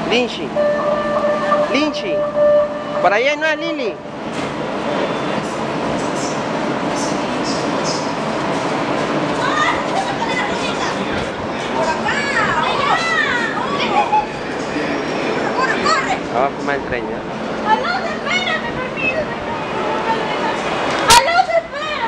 Linchi. Linchi. Por allá no es Lili. Vamos a fumar el tren, ¿ya? ¡Alonso, espérame, permíteme! ¡Alonso, espera!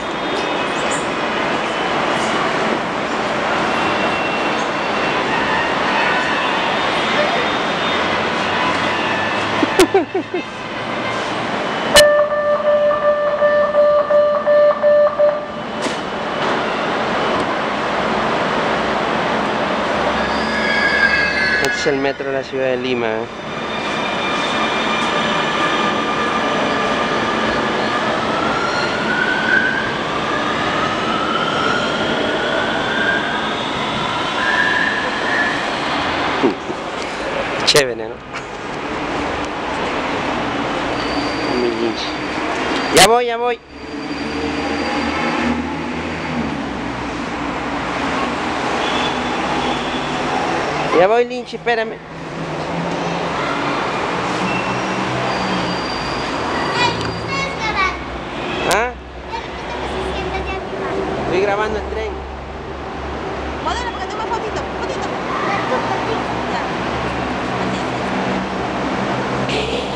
Este es el metro de la ciudad de Lima. Chévere, ¿no? Mi Linchi. Ya voy, ya voy. Ya voy, Linchi, espérame. ¿Ah? Estoy grabando el tren. Modelo, porque tengo fotito, fotito. Ya. Así.